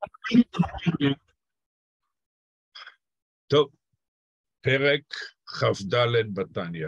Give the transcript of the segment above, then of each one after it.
טוב, פרק כ"ד בתניא.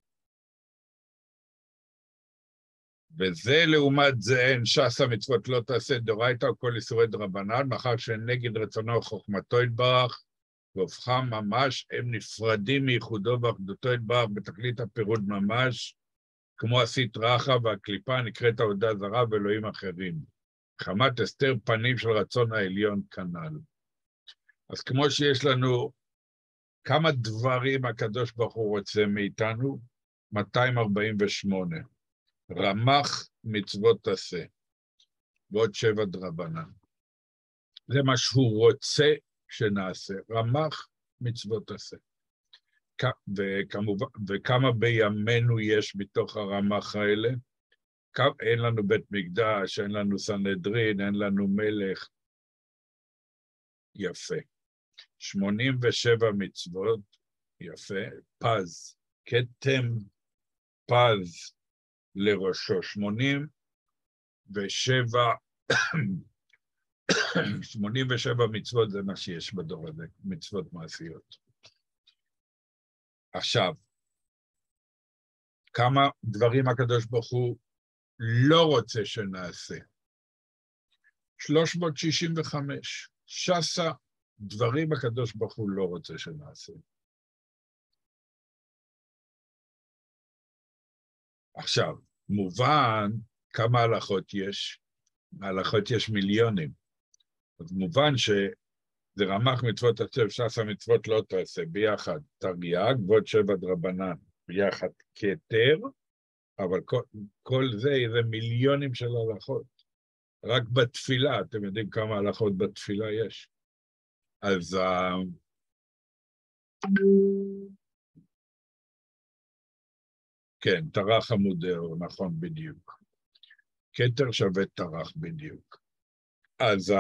וזה לעומת זה אין ש"ס המצוות לא תעשה דאורייתא וכל איסורי דרבנן, מאחר שנגד רצונו וחוכמתו יתברך, והופכם ממש, הם נפרדים מייחודו ואחדותו יתברך בתכלית הפירוד ממש, כמו הסטרא אחרא והקליפה נקראת עבודה זרה ואלוהים אחרים. חמת הסתר פנים של רצון העליון כנ"ל. אז כמו שיש לנו כמה דברים הקדוש ברוך הוא רוצה מאיתנו, 248. רמ"ח מצוות תעשה, ועוד 7 דרבנן. זה מה שהוא רוצה שנעשה, רמ"ח מצוות תעשה. וכמה בימינו יש בתוך הרמ"ח האלה? אין לנו בית מקדש, אין לנו סנהדרין, אין לנו מלך. יפה. 87 מצוות, יפה. פז, כתם פז לראשו. 87 מצוות זה מה שיש בדור הזה, מצוות מעשיות. עכשיו, כמה דברים הקדוש ברוך הוא לא רוצה שנעשה? 365. שסה דברים הקדוש ברוך הוא לא רוצה שנעשה. עכשיו, מובן כמה הלכות יש. הלכות יש מיליונים. אז מובן שזה רמ"ח מצוות תעשה, שסה מצוות לא תעשה, ביחד תרי"ג ועוד 7 דרבנן, ביחד כתר, אבל כל זה מיליונים של הלכות. רק בתפילה, אתם יודעים כמה הלכות בתפילה יש. אז כן, תרח עמודי אור, נכון בדיוק. כתר שווה תרח בדיוק. אז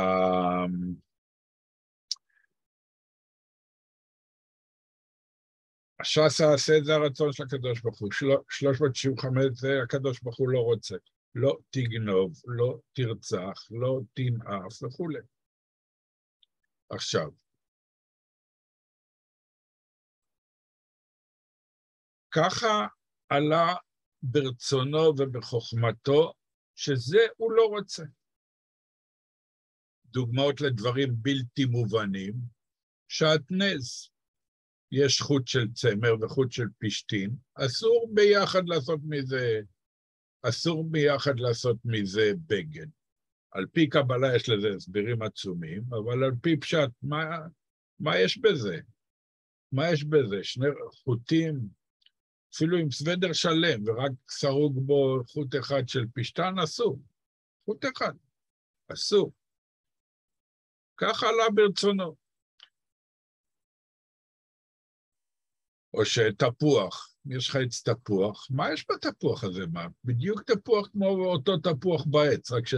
ש"ס העשה זה הרצון של הקדוש ברוך הוא, 365 זה הקדוש ברוך הוא לא רוצה. לא תגנוב, לא תרצח, לא תנאף וכו'. עכשיו, ככה עלה ברצונו ובחוכמתו, שזה הוא לא רוצה. דוגמאות לדברים בלתי מובנים, שעטנז, יש חוט של צמר וחוט של פשתין, אסור ביחד לעשות מזה בגד. על פי קבלה יש לזה הסברים עצומים, אבל על פי פשט, מה יש בזה? מה יש בזה? 2 חוטים, אפילו עם סוודר שלם, ורק סרוג בו חוט אחד של פשתן, אסור. חוט אחד, אסור. ככה עלה ברצונו. או שתפוח, יש לך עץ תפוח, מה יש בתפוח הזה? מה? בדיוק תפוח כמו אותו תפוח בעץ, רק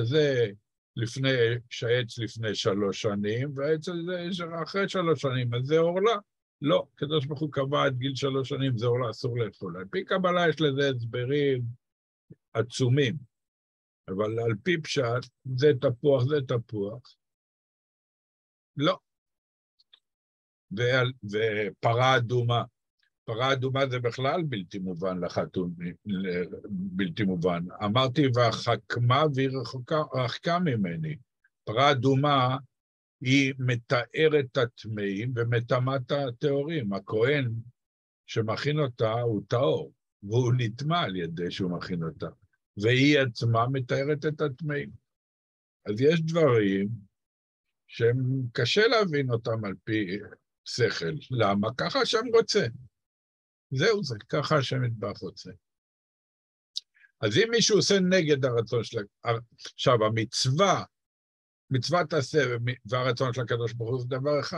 שהעץ לפני 3 שנים, והעץ הזה אחרי 3 שנים, אז זה עורלה. לא, הקדוש ברוך הוא קבע עד גיל 3 שנים, זה עורלה, אסור לאכול. על פי קבלה יש לזה הסברים עצומים, אבל על פי פשט, זה תפוח. לא. ופרה אדומה. פרה אדומה זה בכלל בלתי מובן לחתום, בלתי מובן. אמרתי, והחכמה והיא רחקה ממני. פרה אדומה היא מתארת את הטמאים ומטמאת הטהורים. הכהן שמכין אותה הוא טהור, והוא נטמא על ידי שהוא מכין אותה. והיא עצמה מתארת את הטמאים. אז יש דברים שהם קשה להבין אותם על פי שכל. למה? ככה השם רוצה. זהו זה, ככה השם יתברך רוצה. אז אם מישהו עושה נגד הרצון של... עכשיו, מצוות תעשה והרצון של הקדוש ברוך הוא זה דבר אחד.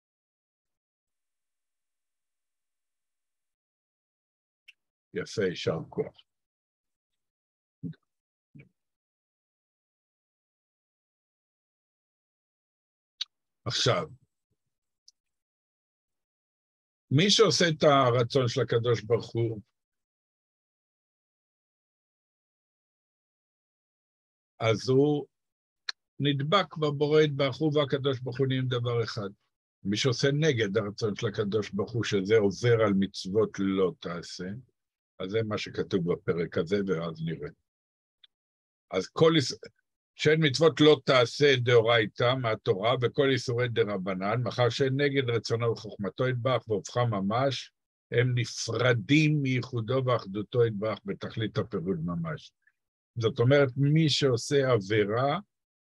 יפה, יישר כוח. עכשיו, מי שעושה את הרצון של הקדוש ברוך הוא, אז הוא נדבק בבורא יתברך הוא והקדוש ברוך הוא נהיים דבר אחד. מי שעושה נגד הרצון של הקדוש ברוך הוא, שזה עובר על מצוות לא תעשה, אז זה מה שכתוב בפרק הזה, ואז נראה. אז שאין מצוות לא תעשה דאורייתא מהתורה, וכל איסורי דרבנן, מאחר שאין נגד רצונו וחוכמתו יתברך והופכה ממש, הם נפרדים מייחודו ואחדותו יתברך בתכלית הפירוד ממש. זאת אומרת, מי שעושה עבירה,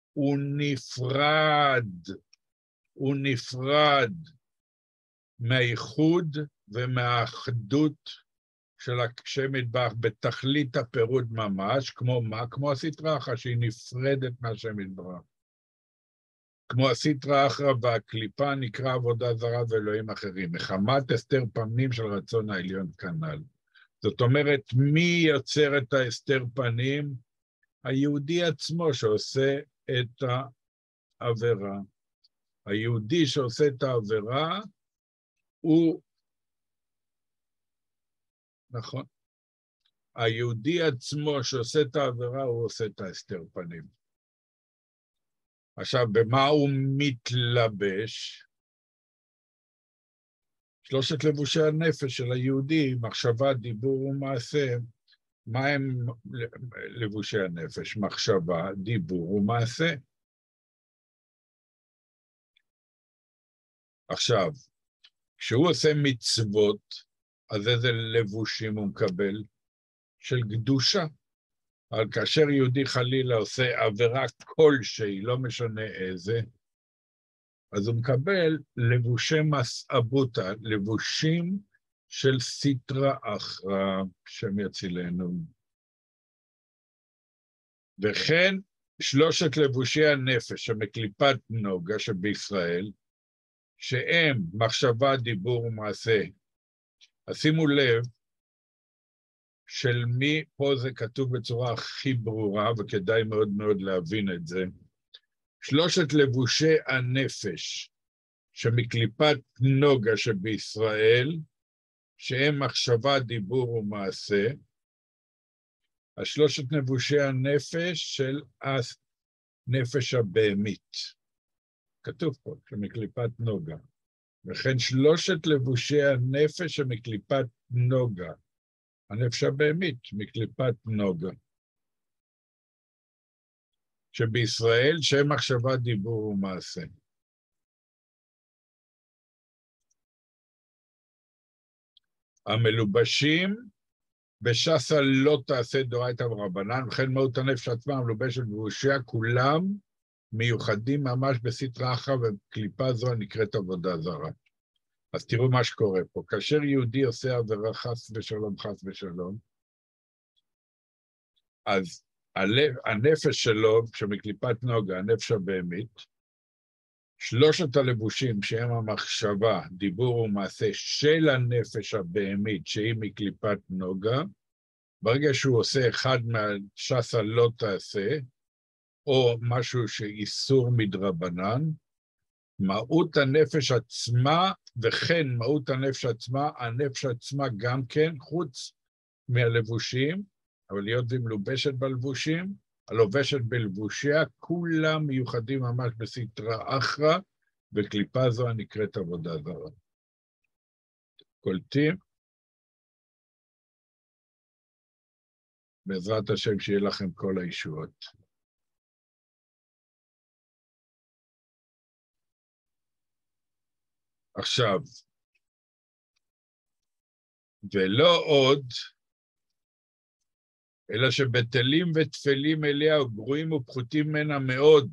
הוא נפרד מהייחוד ומהאחדות של השם יתברך בתכלית הפירוד ממש, כמו מה? כמו הסטרא אחרא שהיא נפרדת מהשם יתברך. כמו הסטרא אחרא והקליפה נקרא עבודה זרה ואלוהים אחרים, מחמת הסתר פנים של רצון העליון כנ"ל. זאת אומרת, מי יוצר את ההסתר פנים? היהודי עצמו שעושה את העבירה. היהודי שעושה את העבירה הוא, נכון, היהודי עצמו שעושה את העבירה הוא עושה את ההסתר פנים. עכשיו, במה הוא מתלבש? שלושת לבושי הנפש של היהודי, מחשבה, דיבור ומעשה. מה הם לבושי הנפש? מחשבה, דיבור ומעשה. עכשיו, כשהוא עושה מצוות, אז איזה לבושים הוא מקבל? של קדושה. אבל כאשר יהודי חלילה עושה עבירה כלשהי, לא משנה איזה, אז הוא מקבל לבושי מסעבותא, לבושים של סטרא אחרא, שם יצילנו. וכן שלושת לבושי הנפש המקליפת נוגה שבישראל, שהם מחשבה, דיבור ומעשה. אז שימו לב של מי, פה זה כתוב בצורה הכי ברורה, וכדאי מאוד מאוד להבין את זה. שלושת לבושי הנפש שמקליפת נוגה שבישראל, שהם מחשבה, דיבור ומעשה, השלושת לבושי הנפש של הנפש הבהמית. כתוב פה, שמקליפת נוגה. וכן שלושת לבושי הנפש שמקליפת נוגה. הנפש הבהמית, מקליפת נוגה. שבישראל שהם מחשבה, דיבור ומעשה. המלובשים בשסה לא תעשה דאורייתא ורבנן, וכן מהות הנפש עצמה המלובשת בלבושיה, כולם מיוחדים ממש בסטרא אחרא, וקליפה זו הנקראת עבודה זרה. אז תראו מה שקורה פה. כאשר יהודי עושה עבירה חס ושלום, חס ושלום, אז הנפש שלו, שמקליפת נוגה, הנפש הבהמית, שלושת הלבושים שהם המחשבה, דיבור ומעשה של הנפש הבהמית, שהיא מקליפת נוגה, ברגע שהוא עושה אחד מהשסה לא תעשה, או משהו שאיסור מדרבנן, מהות הנפש עצמה, וכן מהות הנפש עצמה, הנפש עצמה גם כן, חוץ מהלבושים, אבל להיות והיא מלובשת בלבושים, הלובשת בלבושיה, כולם מיוחדים ממש בסטרא אחרא, וקליפה זו הנקראת עבודה זרה. קולטים? בעזרת השם שיהיה לכם כל הישועות. עכשיו, ולא עוד, אלא שבטלים וטפלים אליה וגרועים ופחותים ממנה מאוד.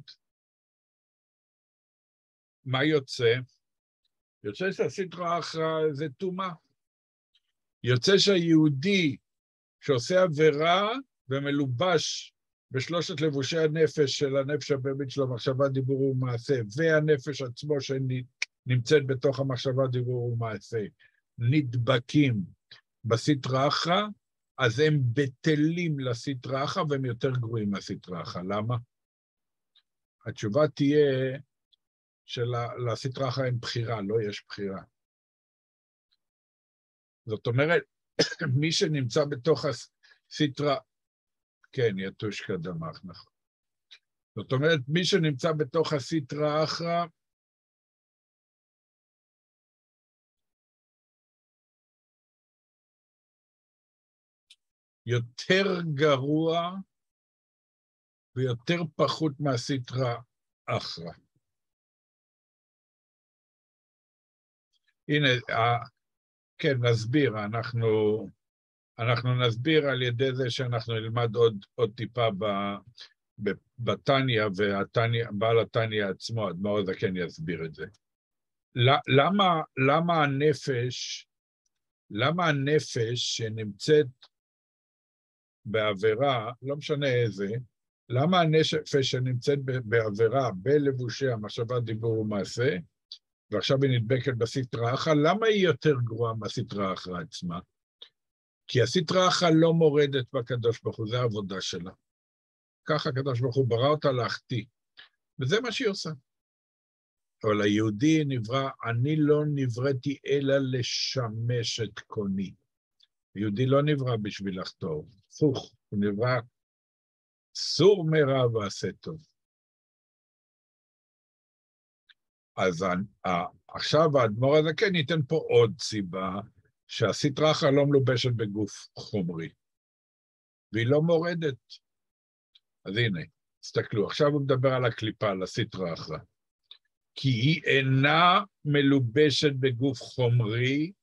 מה יוצא? יוצא שהסטרא אחרא זה טומאה. יוצא שהיהודי שעושה עבירה ומלובש בשלושת לבושי הנפש של הנפש הבהמית שלו, מחשבה, דיבור ומעשה, והנפש עצמו שנמצאת בתוך המחשבה, דיבור ומעשה, נדבקים בסטרא אחרא, אז הם בטלים לסטרא אחרא והם יותר גרועים מהסטרא אחרא. למה? התשובה תהיה שלסטרא אחרא אין בחירה, לא יש בחירה. זאת אומרת, מי שנמצא בתוך הסטרא, כן, יתוש קדמך, נכון. זאת אומרת, מי שנמצא בתוך הסטרא אחרא, יותר גרוע ויותר פחות מהסטרא אחרא. הנה, כן, נסביר, אנחנו נסביר על ידי זה שאנחנו נלמד עוד טיפה בתניא, ובעל התניא עצמו, אדמו"ר הזקן יסביר את זה. למה הנפש שנמצאת בעבירה, לא משנה איזה, למה הנפש שנמצאת בעבירה, בלבושי המחשבה, דיבור ומעשה, ועכשיו היא נדבקת בסטרא אחרא, למה היא יותר גרועה מהסטרא אחרא עצמה? כי הסטרא אחרא לא מורדת בקדוש ברוך הוא, זה העבודה שלה. ככה הקדוש ברוך הוא ברא אותה להחטיא, וזה מה שהיא עושה. אבל היהודי נברא, אני לא נבראתי אלא לשמש את קוני. יהודי לא נברא בשביל לחטוא, הפוך, הוא נברא סור מרע ועשה טוב. אז עכשיו האדמו"ר הזקן ייתן פה עוד סיבה, שהסטרא אחרא לא מלובשת בגוף חומרי, והיא לא מורדת. אז הנה, תסתכלו, עכשיו הוא מדבר על הקליפה, על הסטרא אחרא. כי היא אינה מלובשת בגוף חומרי,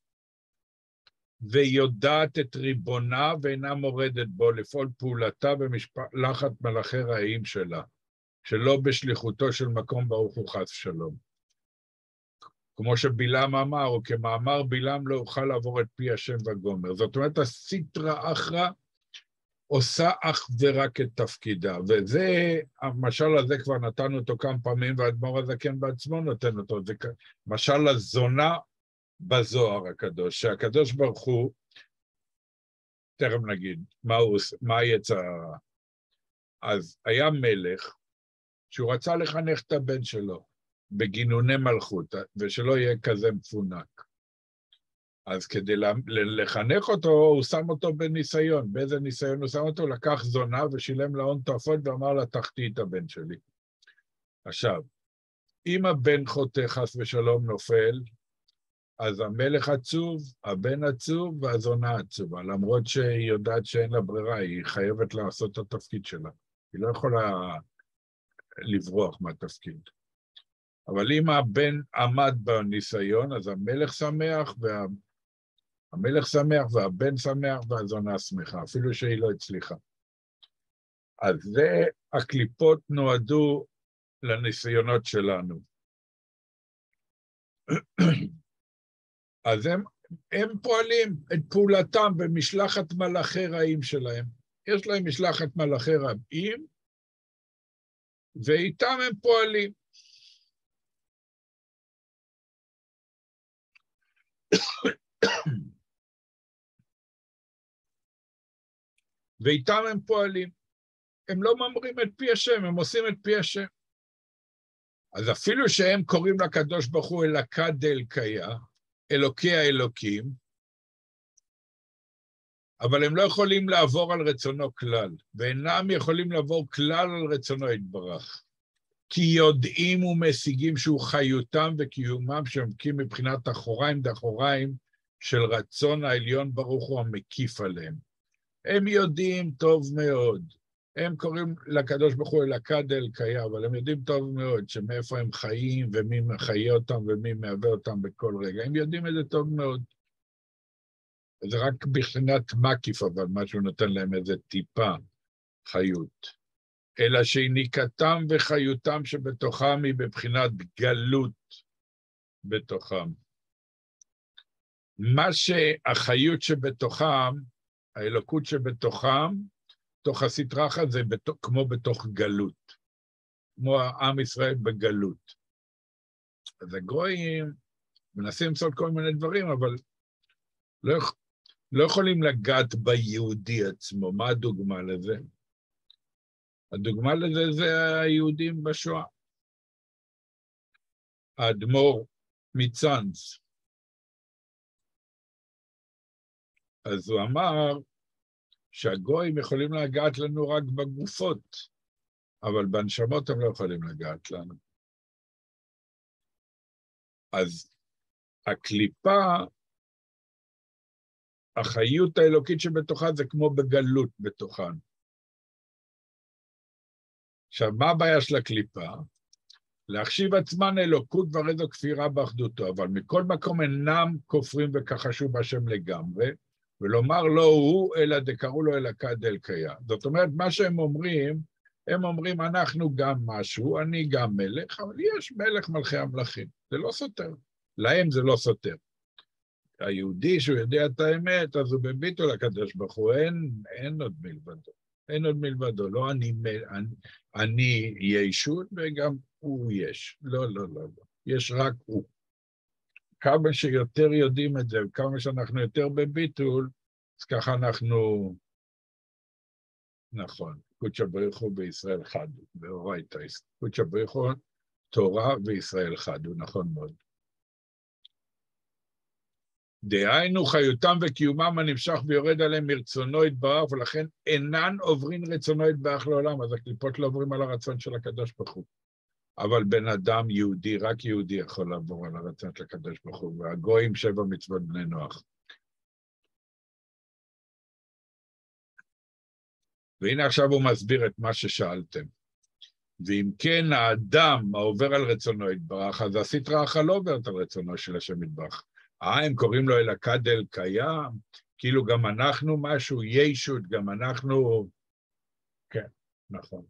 ויודעת את ריבונה ואינה מורדת בו לפעול פעולתה במשלחת מלאכי רעים שלה, שלא בשליחותו של מקום ברוך הוא חס שלום. כמו שבלעם אמר, או כמאמר בלעם לא אוכל לעבור את פי השם וגומר. זאת אומרת, הסטרא אחרא עושה אך ורק את תפקידה, וזה, המשל הזה כבר נתנו אותו כמה פעמים, והאדמו"ר הזקן בעצמו נותן אותו, זה משל הזונה בזוהר הקדוש, שהקדוש ברוך הוא, תכף נגיד, מה יצא? אז היה מלך, שהוא רצה לחנך את הבן שלו, בגינוני מלכות, ושלא יהיה כזה מפונק. אז כדי לחנך אותו, הוא שם אותו בניסיון. באיזה ניסיון הוא שם אותו? לקח זונה ושילם לה הון תועפות ואמר לה, תחטיא את הבן שלי. עכשיו, אם הבן חוטא חס ושלום נופל, אז המלך עצוב, הבן עצוב והזונה עצובה, למרות שהיא יודעת שאין לה ברירה, היא חייבת לעשות את התפקיד שלה. היא לא יכולה לברוח מהתפקיד. אבל אם הבן עמד בניסיון, אז המלך שמח, והבן שמח והזונה שמחה, אפילו שהיא לא הצליחה. אז זה, הקליפות נועדו לניסיונות שלנו. אז הם פועלים את פעולתם במשלחת מלאכי רעים שלהם. יש להם משלחת מלאכי רעים, ואיתם הם פועלים. ואיתם הם פועלים. הם לא ממרים את פי השם, הם עושים את פי השם. אז אפילו שהם קוראים לקדוש ברוך הוא אלוקא דאלוקיה, אלוקי האלוקים, אבל הם לא יכולים לעבור על רצונו כלל, ואינם יכולים לעבור כלל על רצונו יתברך. כי יודעים ומשיגים שהוא חיותם וקיומם שמקים מבחינת אחוריים דאחוריים של רצון העליון ברוך הוא המקיף עליהם. הם יודעים טוב מאוד, הם קוראים לקדוש ברוך הוא אלוקא דאלוקיה, אבל הם יודעים טוב מאוד שמאיפה הם חיים ומי מחיה אותם ומי מהווה אותם בכל רגע. הם יודעים את זה טוב מאוד. זה רק בחינת מקיף, אבל משהו נותן להם איזה טיפה חיות. אלא שיניקתם וחיותם שבתוכם היא בבחינת גלות בתוכם. מה שהחיות שבתוכם, האלוקות שבתוכם, תוך הסטרא אחרא זה כמו בתוך גלות, כמו העם ישראל בגלות. אז הגויים מנסים לעשות כל מיני דברים, אבל לא יכולים לגעת ביהודי עצמו. מה הדוגמה לזה? הדוגמה לזה זה היהודים בשואה. האדמו"ר מצאנז. אז הוא אמר שהגויים יכולים לגעת לנו רק בגופות, אבל בנשמות הם לא יכולים לגעת לנו. אז הקליפה, החיות האלוקית שבתוכה זה כמו בגלות בתוכן. עכשיו, מה הבעיה של הקליפה? להחשיב עצמן אלוקות והרי זו כפירה באחדותו, אבל מכל מקום אינם כופרים וכחשו בהשם לגמרי, ולומר לא הוא, אלא דקראו לו אלוקה דאלקיה. זאת אומרת, מה שהם אומרים, הם אומרים, אנחנו גם משהו, אני גם מלך, אבל יש מלך מלכי המלכים. זה לא סותר. להם זה לא סותר. היהודי שהוא יודע את האמת, אז הוא בביטו לקדוש ברוך הוא, אין עוד מלבדו. אין עוד מלבדו, לא אני ישות וגם הוא יש. לא, לא, לא, לא. יש רק הוא. כמה שיותר יודעים את זה, וכמה שאנחנו יותר בביטול, אז ככה אנחנו, נכון, קודשא בריך הוא בישראל חד, באורייתא, קודשא בריך הוא תורה וישראל חד, הוא נכון מאוד. דהיינו חיותם וקיומם הנמשך ויורד עליהם מרצונו יתברך, ולכן אינן עוברים רצונו יתברך לעולם, אז הקליפות לא עוברים על הרצון של הקדוש ברוך הוא. אבל בן אדם יהודי, רק יהודי יכול לעבור על הרצון של הקדוש ברוך הוא, והגויים 7 מצוות בני נוח. והנה עכשיו הוא מסביר את מה ששאלתם. ואם כן האדם העובר על רצונו יתברך, אז הסטרא אחרא לא עוברת על רצונו של השם יתברך. הם קוראים לו אלוקה דאלקיה, כאילו גם אנחנו משהו, ישות, גם אנחנו, כן, נכון.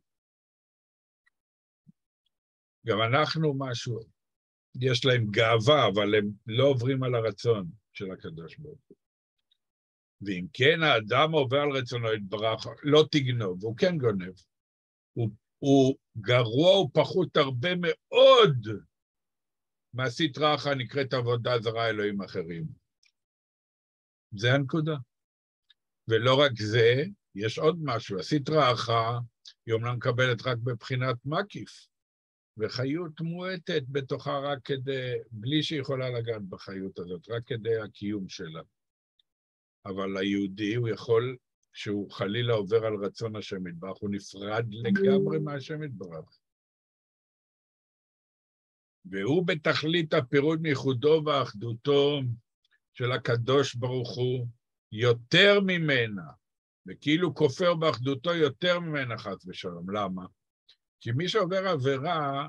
גם אנחנו משהו, יש להם גאווה, אבל הם לא עוברים על הרצון של הקדוש ברוך הוא. ואם כן האדם עובר על רצונו יתברך, לא תגנוב, הוא כן גונב. הוא גרוע ופחות הרבה מאוד מהסטרא אחרא נקראת עבודה זרה אלוהים אחרים. זה הנקודה. ולא רק זה, יש עוד משהו. הסטרא אחרא היא אומנם מקבלת רק בבחינת מקיף, וחיות מועטת בתוכה רק כדי, בלי שהיא יכולה לגעת בחיות הזאת, רק כדי הקיום שלה. אבל היהודי הוא יכול, שהוא חלילה עובר על רצון השם יתברך, הוא נפרד לגמרי מהשם יתברך. והוא בתכלית הפירוד מייחודו ואחדותו של הקדוש ברוך הוא יותר ממנה, וכאילו כופר באחדותו יותר ממנה חס ושלום. למה? כי מי שעובר עבירה,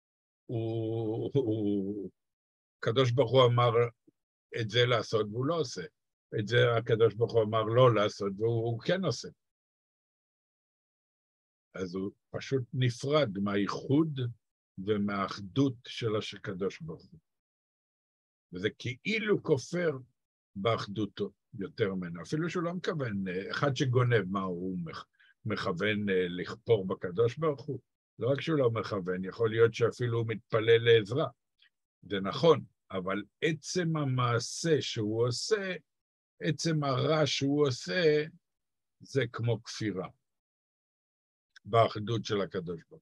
הקדוש ברוך הוא אמר את זה לעשות והוא לא עושה. את זה הקדוש ברוך הוא אמר לא לעשות והוא כן עושה. אז הוא פשוט נפרד מהייחוד ומהאחדות של הקדוש ברוך הוא. וזה כאילו כופר באחדותו יותר ממנו. אפילו שהוא לא מכוון, אחד שגונב מה הוא מכוון לכפור בקדוש ברוך הוא. לא רק שהוא לא מכוון, יכול להיות שאפילו הוא מתפלל לעזרה. זה נכון, אבל עצם המעשה שהוא עושה, עצם הרע שהוא עושה, זה כמו כפירה. באחדות של הקדוש ברוך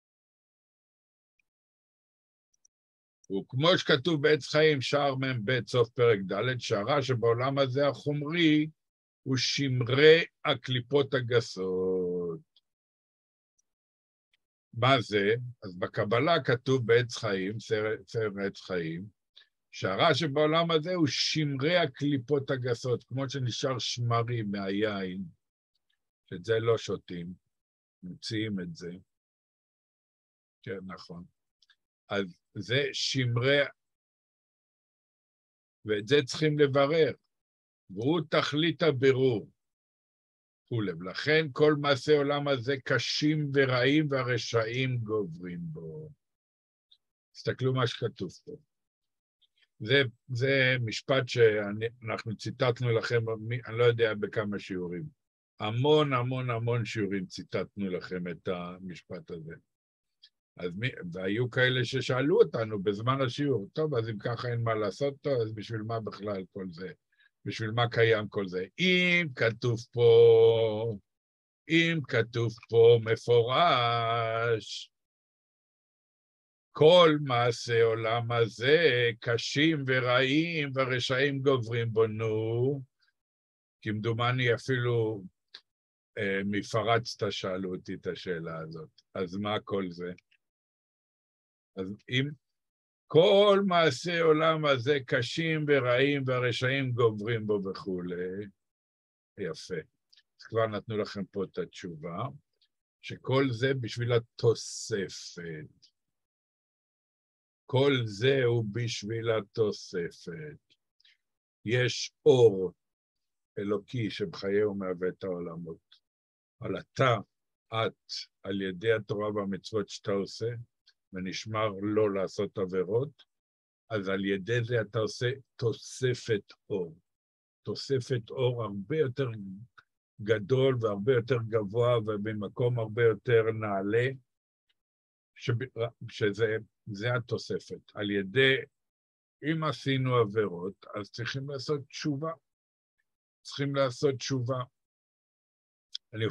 הוא. וכמו שכתוב בעץ חיים, שער מ"ב סוף פרק ד', שהרע שבעולם הזה החומרי, הוא שמרי הקליפות הגסות. מה זה? אז בקבלה כתוב בעץ חיים, ספר עץ חיים, שהרע שבעולם הזה הוא שמרי הקליפות הגסות, כמו שנשאר שמרי מהיין, שאת זה לא שותים, מוציאים את זה. כן, נכון. אז זה שמרי, ואת זה צריכים לברר, והוא תכלית הבירור. לכן כל מעשי עולם הזה קשים ורעים והרשעים גוברים בו. תסתכלו מה שכתוב פה. זה משפט שאנחנו ציטטנו לכם, אני לא יודע בכמה שיעורים. המון שיעורים ציטטנו לכם את המשפט הזה. והיו כאלה ששאלו אותנו בזמן השיעור, טוב, אז אם ככה אין מה לעשות טוב, אז בשביל מה בכלל כל זה? בשביל מה קיים כל זה? אם כתוב פה מפורש, כל מעשי עולם הזה קשים ורעים והרשעים גוברים בנו, כמדומני אפילו מפרצת שאלו אותי את השאלה הזאת. אז מה כל זה? אז אם כל מעשי עולם הזה קשים ורעים והרשעים גוברים בו וכולי, יפה. אז כבר נתנו לכם פה את התשובה, שכל זה בשביל התוספת. כל זה הוא בשביל התוספת. יש אור אלוקי שבחיי ומהווה את העולמות. אבל אתה, את, על ידי התורה והמצוות שאתה עושה, ונשמר לא לעשות עבירות, אז על ידי זה אתה עושה תוספת אור. תוספת אור הרבה יותר גדול והרבה יותר גבוה ובמקום הרבה יותר נעלה, שזה התוספת. על ידי, אם עשינו עבירות, אז צריכים לעשות תשובה. צריכים לעשות תשובה. אני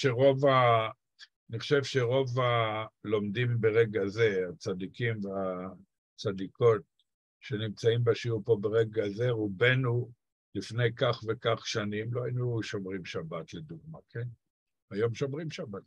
חושב שרוב הלומדים ברגע זה, הצדיקים והצדיקות שנמצאים בשיעור פה ברגע זה, רובנו לפני כך וכך שנים לא היינו שומרים שבת לדוגמה, כן? היום שומרים שבת.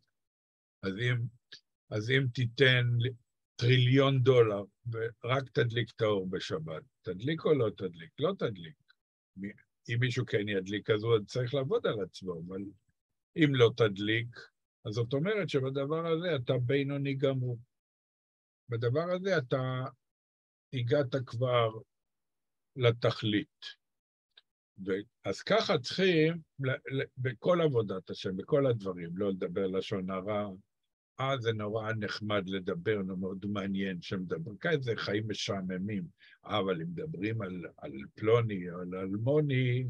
אז אם תיתן $1,000,000,000 ורק תדליק את האור בשבת, תדליק או לא תדליק? לא תדליק. אם מישהו כן ידליק, אז הוא צריך לעבוד על עצמו, אבל אם לא תדליק, אז זאת אומרת שבדבר הזה אתה בינוני גמור. בדבר הזה אתה הגעת כבר לתכלית. אז ככה צריכים, בכל עבודת השם, בכל הדברים, לא לדבר לשון הרע, זה נורא נחמד לדבר, מאוד מעניין שמדבר, כאלה זה חיים משעממים, אבל אם מדברים על פלוני או על אלמוני,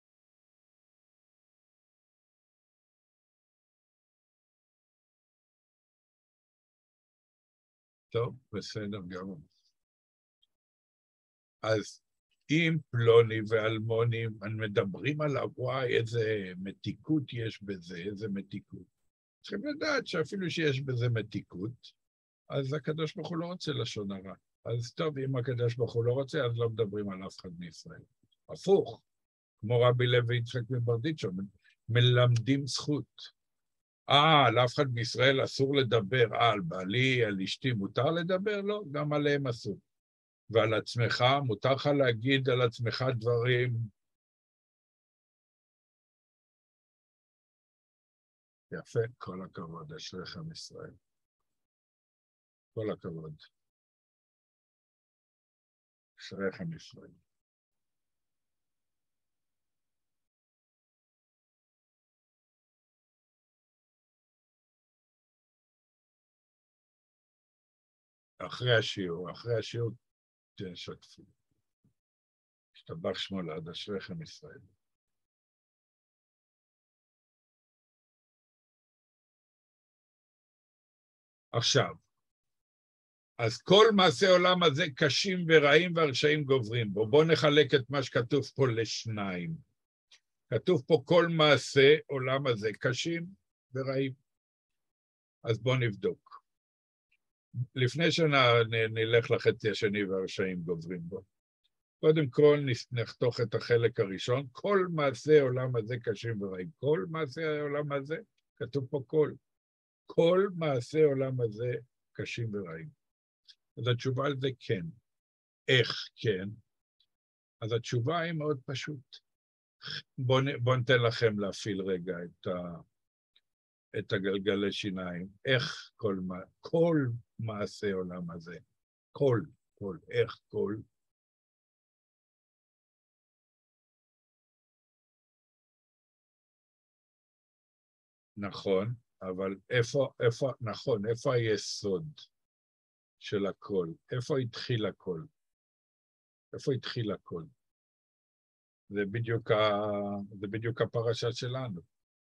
טוב, בסדר גמור. אז אם פלוני ואלמוני מדברים עליו, וואי, איזה מתיקות יש בזה, איזה מתיקות. צריכים לדעת שאפילו שיש בזה מתיקות, אז הקדוש ברוך הוא לא רוצה לשון הרע. אז טוב, אם הקדוש ברוך הוא לא רוצה, אז לא מדברים על אף אחד מישראל. הפוך, כמו רבי לוי יצחק מברדיצ'ו, מלמדים זכות. על אף אחד מישראל אסור לדבר, על בעלי, על אשתי, מותר לדבר? לא, גם עליהם אסור. ועל עצמך, מותר לך להגיד על עצמך דברים. יפה, כל הכבוד, אשריכם ישראל. כל הכבוד. אשריכם ישראל. אחרי השיעור תשתפו. השתבח שמו לעד, אשריכם ישראל. עכשיו, אז כל מעשי עולם הזה קשים ורעים והרשעים גוברים בו. בואו נחלק את מה שכתוב פה לשניים. כתוב פה כל מעשי עולם הזה קשים ורעים. אז בואו נבדוק. לפני שנלך לחצי השני והרשעים גוברים בו. קודם כל נחתוך את החלק הראשון. כל מעשי עולם הזה קשים ורעים. כל מעשי העולם הזה, כתוב פה כל. כל מעשי עולם הזה קשים ורעים. אז התשובה על זה כן. איך כן? אז התשובה היא מאוד פשוט. בואו ניתן לכם להפעיל רגע את הגלגלי שיניים. איך כל מעשי עולם הזה, איך כל? נכון, אבל איפה היסוד של הכל? איפה התחיל הכל? איפה התחיל הכל? זה בדיוק הפרשה שלנו.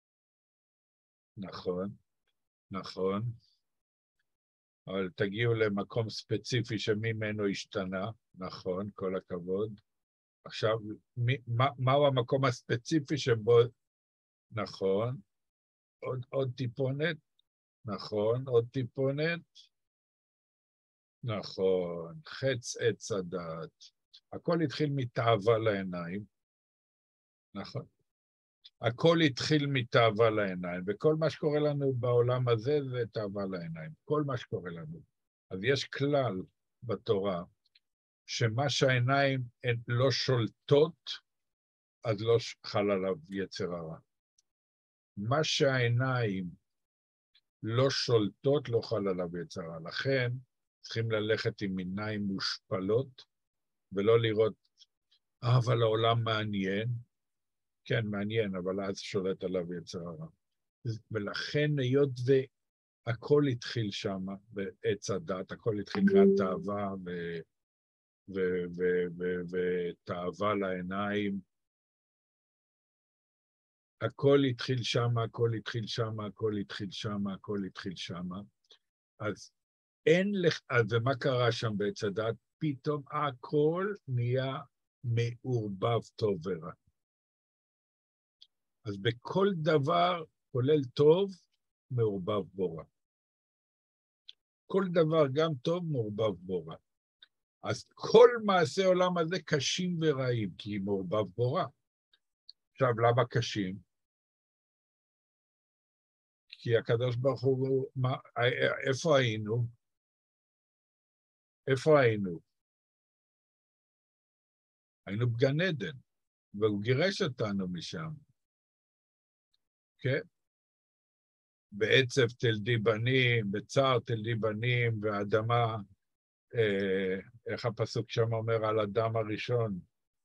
נכון. אבל תגיעו למקום ספציפי שממנו השתנה, נכון, כל הכבוד. עכשיו, מהו המקום הספציפי שבו, נכון, עוד טיפונת, נכון, עוד טיפונת, נכון, חץ עץ הדעת. הכל התחיל מתאווה לעיניים, נכון. הכל התחיל מתאווה לעיניים, וכל מה שקורה לנו בעולם הזה זה תאווה לעיניים, כל מה שקורה לנו. אז יש כלל בתורה, שמה שהעיניים הן לא שולטות, אז לא חל עליו יצר הרע. מה שהעיניים לא שולטות, לא חל עליו יצר הרע. לכן צריכים ללכת עם עיניים מושפלות, ולא לראות, אבל העולם מעניין. כן, מעניין, אבל אז שולט עליו יצר הרע. ולכן היות והכל התחיל שם, בעץ הדת, הכל התחיל מהתאווה ותאווה לעיניים, הכל התחיל שם, הכל התחיל שם, הכל התחיל שם, הכל התחיל שם. אז אין לך, אז ומה קרה שם בעץ הדת? פתאום הכל נהיה מעורבב טוב ורע. אז בכל דבר, כולל טוב, מעורבב בו רע. כל דבר, גם טוב, מעורבב בו רע. אז כל מעשי עולם הזה קשים ורעים, כי מעורבב בו רע. עכשיו, למה קשים? כי הקדוש ברוך הוא, איפה היינו? איפה היינו? היינו בגן עדן, והוא גירש אותנו משם. כן? בעצב תלדי בנים, בצער תלדי בנים, והאדמה, איך הפסוק שם אומר על אדם הראשון?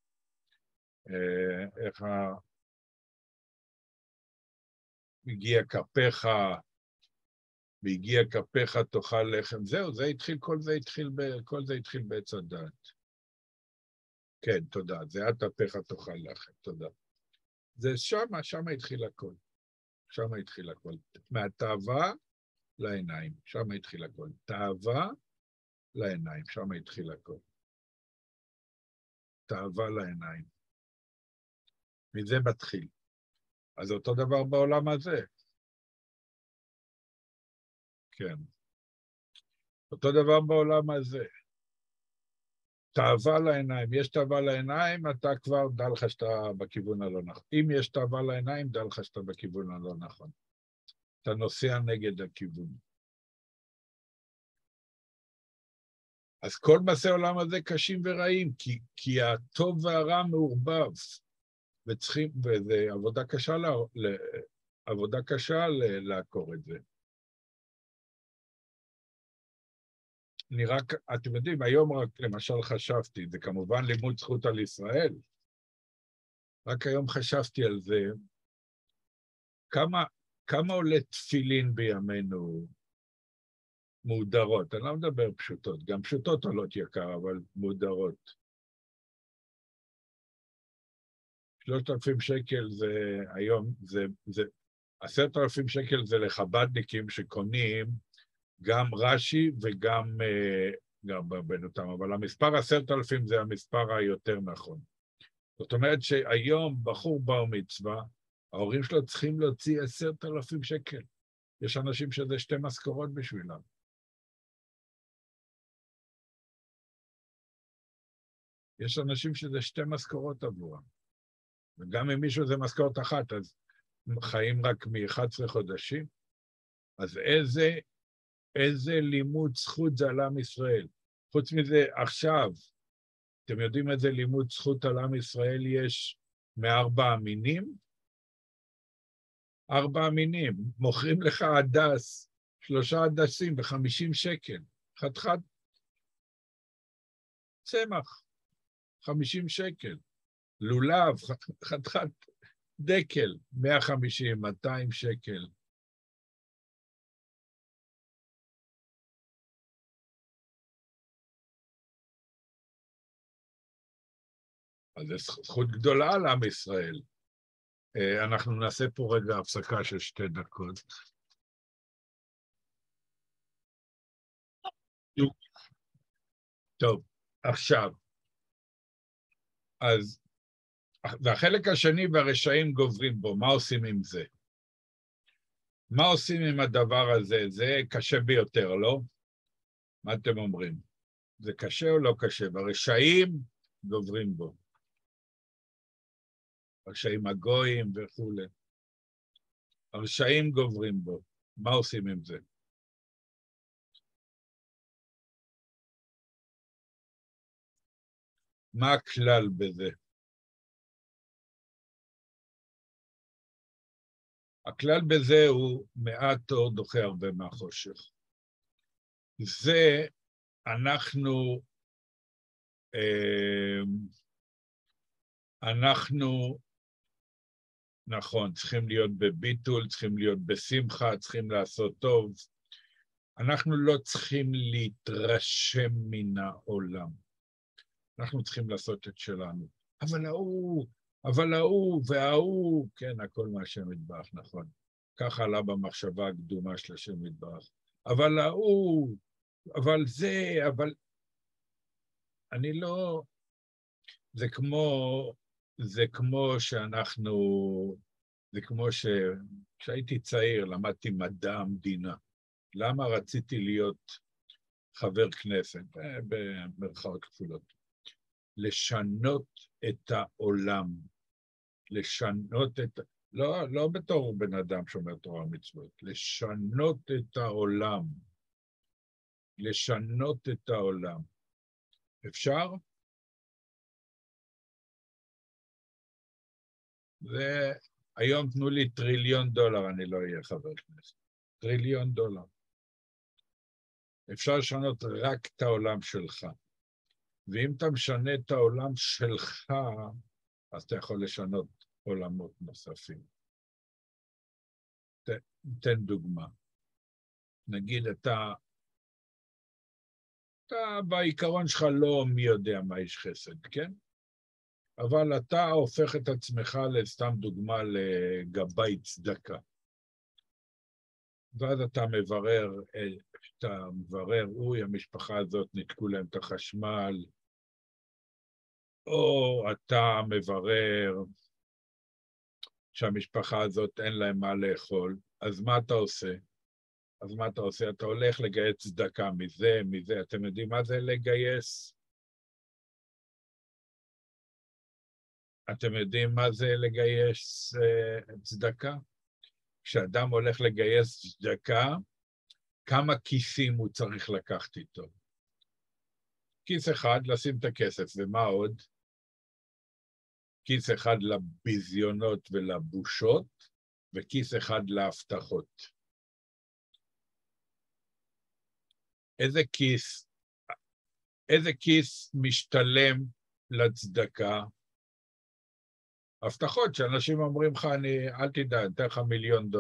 איך הגיע כפיך, והגיע כפיך תאכל לחם. זהו, זה התחיל, כל זה התחיל בעץ הדת. כן, תודה. זה את אפיך תאכל לחם, תודה. זה שם התחיל הכל. שם התחיל הכל. מהתאווה לעיניים, שם התחיל הכל. תאווה לעיניים, שם התחיל הכל. תאווה לעיניים. מזה מתחיל. אז אותו דבר בעולם הזה. כן. אותו דבר בעולם הזה. תאווה לעיניים. יש תאווה לעיניים, אתה כבר דע לך שאתה בכיוון הלא נכון. אם יש תאווה לעיניים, דע לך שאתה בכיוון הלא נכון. אתה נוסע נגד הכיוון. אז כל מעשי העולם הזה קשים ורעים, כי הטוב והרע מעורבב, וזה עבודה קשה לעקור את זה. אני רק, אתם יודעים, היום רק למשל חשבתי, זה כמובן לימוד זכות על ישראל, רק היום חשבתי על זה, כמה עולה תפילין בימינו מודרות? אני לא מדבר פשוטות, גם פשוטות עולות יקר, אבל מודרות. 3,000 שקל זה היום, 10,000 שקל זה לחבדניקים שקונים גם רש"י וגם בן אותם, אבל המספר 10,000 זה המספר היותר נכון. זאת אומרת שהיום בחור בר מצווה, ההורים שלו צריכים להוציא 10,000 שקל. יש אנשים שזה 2 משכורות בשבילם. יש אנשים שזה 2 משכורות עבורם. וגם אם מישהו זה משכורת אחת, אז חיים רק מ-11 חודשים. אז איזה לימוד זכות זה על עם ישראל. חוץ מזה, עכשיו, אתם יודעים איזה לימוד זכות על עם ישראל יש מ4 המינים? 4 המינים. מוכרים לך הדס, 3 הדסים ב50 שקל. חתיכת צמח, 50 שקל. לולב, חתיכת דקל, 150, 200 שקל. אז זו זכות גדולה על עם ישראל. אנחנו נעשה פה רגע הפסקה של 2 דקות. טוב, עכשיו. אז, והחלק השני והרשעים גוברים בו, מה עושים עם זה? מה עושים עם הדבר הזה? זה קשה ביותר, לא? מה אתם אומרים? זה קשה או לא קשה? והרשעים גוברים בו. רשעים הגויים וכו'. הרשעים גוברים בו. מה עושים עם זה? מה הכלל בזה? הכלל בזה הוא מעט אור דוחה הרבה מהחושך. זה אנחנו, נכון, צריכים להיות בביטול, צריכים להיות בשמחה, צריכים לעשות טוב. אנחנו לא צריכים להתרשם מן העולם. אנחנו צריכים לעשות את שלנו. אבל ההוא וההוא, כן, הכל מהשם יתברך, נכון. ככה עלה במחשבה הקדומה של השם יתברך. אבל ההוא, אבל זה, אבל... אני לא... זה כמו שאנחנו... זה כמו כשהייתי צעיר, למדתי מדע המדינה. למה רציתי להיות חבר כנסת? במרכאות כפולות. לשנות את העולם. לשנות את... לא בתור בן אדם שומר תורה ומצוות. לשנות את העולם. לשנות את העולם. אפשר? היום תנו לי $1 טריליון, אני לא אהיה חבר כנסת. $1 טריליון. אפשר לשנות רק את העולם שלך. ואם אתה משנה את העולם שלך, אז אתה יכול לשנות עולמות נוספים. תן דוגמה. נגיד, אתה בעיקרון שלך לא מי יודע מה איש חסד, כן? אבל אתה הופך את עצמך לסתם דוגמה לגבאי צדקה. ואז אתה מברר, אוי, המשפחה הזאת ניתקו להם את החשמל, או אתה מברר שהמשפחה הזאת אין להם מה לאכול, אז מה אתה עושה? אתה הולך לגייס צדקה מזה. אתם יודעים מה זה לגייס? אתם יודעים מה זה לגייס צדקה? כשאדם הולך לגייס צדקה, כמה כיסים הוא צריך לקחת איתו? כיס אחד לשים את הכסף, ומה עוד? כיס אחד לביזיונות ולבושות, וכיס אחד להבטחות. איזה כיס משתלם לצדקה? הבטחות שאנשים אומרים לך, אל תדע, אתן לך $1 מיליון.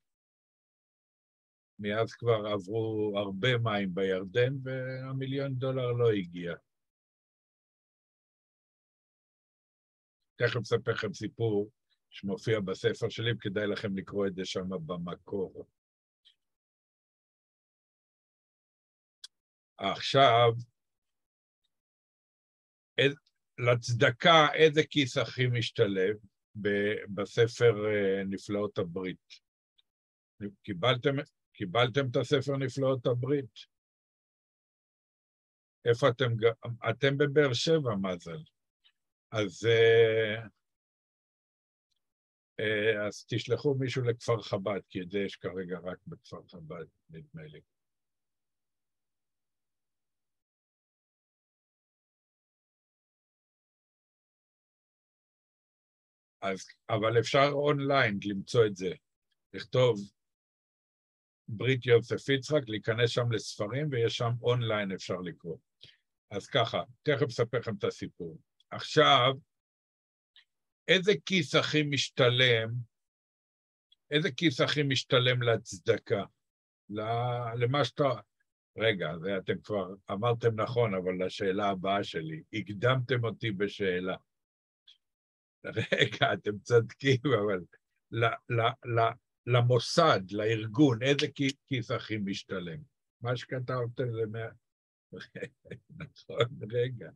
מאז כבר עברו הרבה מים בירדן, $1 מיליון לא הגיע. תכף אספר לכם סיפור שמופיע בספר שלי, וכדאי לכם לקרוא את זה שם במקור. עכשיו, לצדקה, איזה כיס הכי משתלב בספר נפלאות הברית? קיבלתם את הספר נפלאות הברית? איפה אתם בבאר שבע, מזל. אז תשלחו מישהו לכפר חב"ד, כי את זה יש כרגע רק בכפר חב"ד, נדמה לי. אבל אפשר אונליין למצוא את זה. לכתוב ברית יוסף יצחק, להיכנס שם לספרים, ויש שם אונליין אפשר לקרוא. אז ככה, תכף אספר לכם את הסיפור. עכשיו, איזה כיס הכי משתלם לצדקה? למה שאתה... רגע, זה אתם כבר אמרתם נכון, אבל לשאלה הבאה שלי, הקדמתם אותי בשאלה. רגע, אתם צדקים, אבל למוסד, לארגון, איזה כיס הכי משתלם? מה שכתבתם זה נכון, רגע.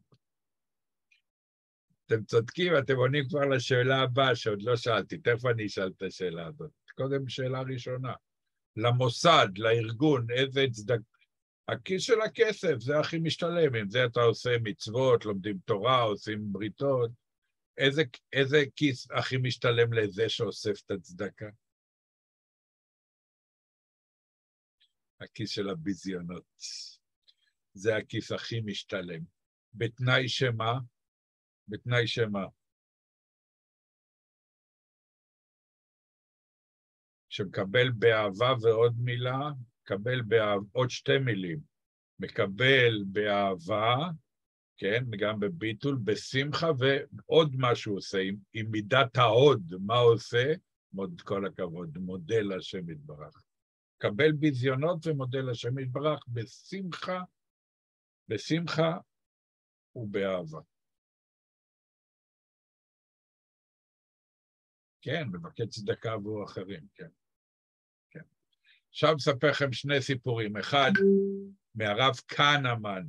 אתם צודקים, אתם עונים כבר לשאלה הבאה, שעוד לא שאלתי, תכף אני אשאל את השאלה הזאת. קודם שאלה ראשונה. למוסד, לארגון, איזה צדק... הכיס של הכסף, זה הכי משתלם. עם זה אתה עושה מצוות, לומדים תורה, עושים בריתות. איזה כיס הכי משתלם לזה שאוסף את הצדקה? הכיס של הביזיונות. זה הכיס הכי משתלם. בתנאי שמה? בתנאי שמה? שמקבל באהבה ועוד מילה, מקבל עוד שתי מילים. מקבל באהבה, כן, גם בביטול, בשמחה, ועוד מה שהוא עושה, עם מידת ההוד, מה הוא עושה? כל הכבוד, מודה להשם יתברך. קבל ביזיונות ומודה להשם יתברך בשמחה, בשמחה ובאהבה. כן, מבקש צדקה עבור אחרים, כן. כן. עכשיו אספר לכם שני סיפורים. אחד, מהרב כהנמן,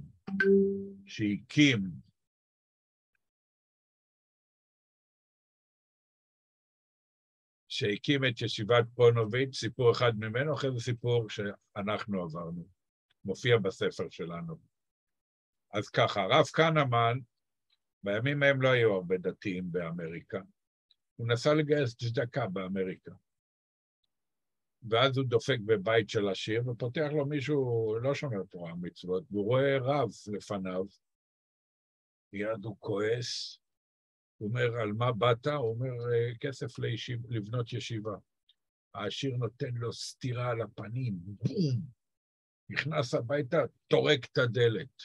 שהקים את ישיבת פונוביץ', סיפור אחד ממנו, אחרי זה סיפור שאנחנו עברנו, מופיע בספר שלנו. אז ככה, הרב כהנמן, בימים ההם לא היו הרבה דתיים באמריקה, הוא נסע לגייס צדקה באמריקה. ואז הוא דופק בבית של עשיר, ופותח לו מישהו, לא שומר תורה ומצוות, והוא רואה רב לפניו, מיד הוא כועס, הוא אומר, על מה באת? הוא אומר, כסף לבנות ישיבה. העשיר נותן לו סתירה על הפנים, בום, נכנס הביתה, טורק את הדלת.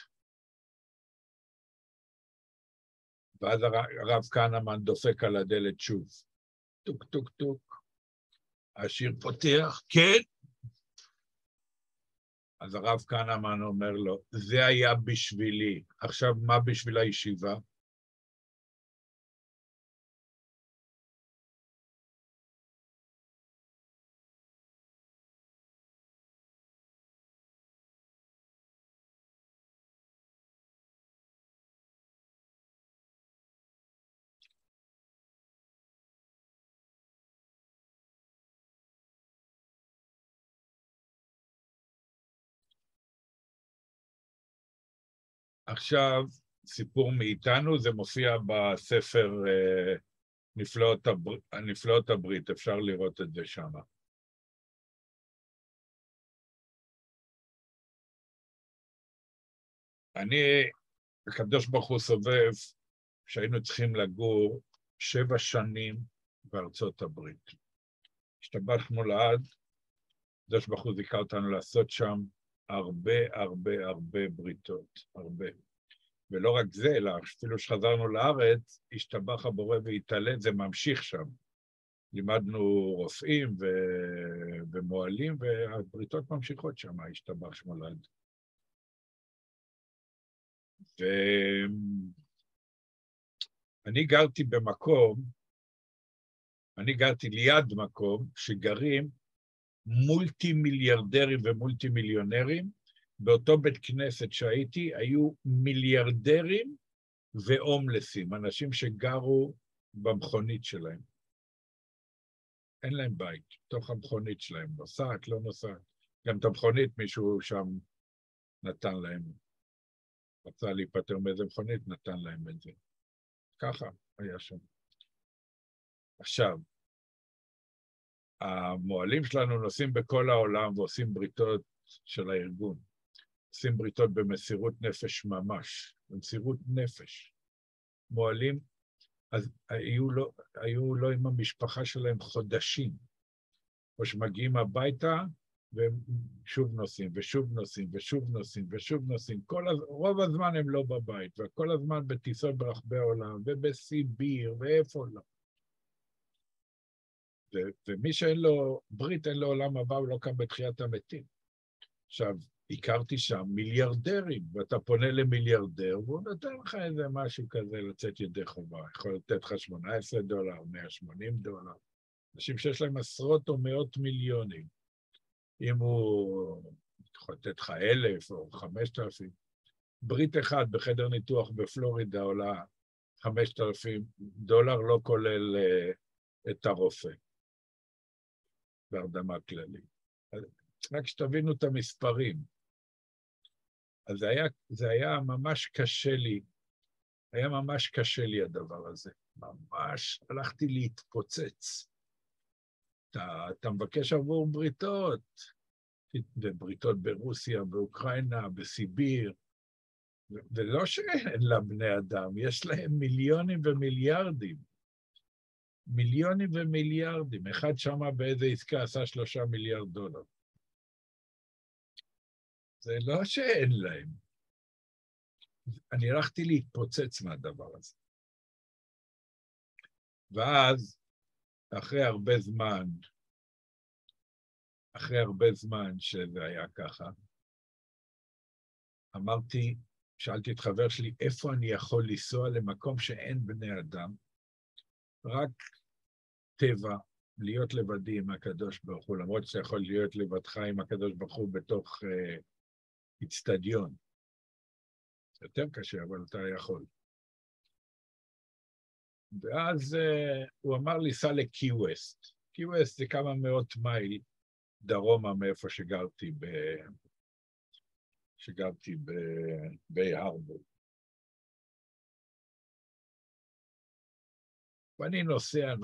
ואז הרב כהנמן דופק על הדלת שוב. טוק, טוק, טוק. העשיר פותח, כן. אז הרב כהנמן אומר לו, זה היה בשבילי. עכשיו, מה בשביל הישיבה? עכשיו, סיפור מאיתנו, זה מופיע בספר נפלאות הברית, אפשר לראות את זה שם. הקדוש ברוך הוא סובב, שהיינו צריכים לגור 7 שנים בארצות הברית. השתבחנו לעד, הקדוש ברוך הוא זיכה אותנו לעשות שם הרבה בריתות, הרבה. ולא רק זה, אלא אפילו שחזרנו לארץ, השתבח הבורא והתעלה, זה ממשיך שם. לימדנו רופאים ומועלים, והבריתות ממשיכות שם, השתבח שמולד. ואני גרתי ליד מקום שגרים מולטי מיליארדרים ומולטי מיליונרים, באותו בית כנסת שהייתי, היו מיליארדרים והומלסים, אנשים שגרו במכונית שלהם. אין להם בית, תוך המכונית שלהם, נוסעת, לא נוסעת. גם את המכונית מישהו שם נתן להם. רצה להיפטר מאיזה מכונית, נתן להם את זה. ככה היה שם. עכשיו, המועלים שלנו נוסעים בכל העולם ועושים בריתות של הארגון. עושים בריתות במסירות נפש ממש, במסירות נפש. מועלים, אז היו לו עם המשפחה שלהם חודשים, או שמגיעים הביתה, והם שוב נוסעים, ושוב נוסעים, ושוב נוסעים, ושוב נוסעים. רוב הזמן הם לא בבית, וכל הזמן בטיסות ברחבי העולם, ובסיביר, ואיפה לא. ומי שאין לו ברית, אין לו עולם הבא, הוא לא קם בתחיית המתים. עכשיו, הכרתי שם מיליארדרים, ואתה פונה למיליארדר, והוא נותן לך איזה משהו כזה לצאת ידי חובה. יכול לתת לך $18, $180. אנשים שיש להם עשרות או מאות מיליונים. אם הוא יכול לתת לך 1,000 או 5,000. ברית אחד בחדר ניתוח בפלורידה עולה $5,000, לא כולל את הרופא. בהרדמה כללית. רק שתבינו את המספרים. אז זה היה ממש קשה לי, הדבר הזה. ממש הלכתי להתפוצץ. אתה מבקש עבור בריתות, ובריתות ברוסיה, באוקראינה, בסיביר, ולא שאין לה בני אדם, יש להם מיליונים ומיליארדים. מיליונים ומיליארדים. אחד שמה באיזה עסקה עשה 3 מיליארד דולר. זה לא שאין להם. אני הלכתי להתפוצץ מהדבר הזה. ואז, אחרי הרבה זמן שזה היה ככה, שאלתי את חבר שלי, איפה אני יכול לנסוע למקום שאין בני אדם, רק טבע, להיות לבדי עם הקדוש ברוך הוא, למרות שאתה יכול להיות לבדך עם הקדוש ברוך הוא בתוך אצטדיון. זה יותר קשה, אבל אתה יכול. ואז הוא אמר לי, סע לקי ווסט. קי ווסט זה כמה מאות מייל דרומה מאיפה שגרתי ביי הרבור. ואני נוסע,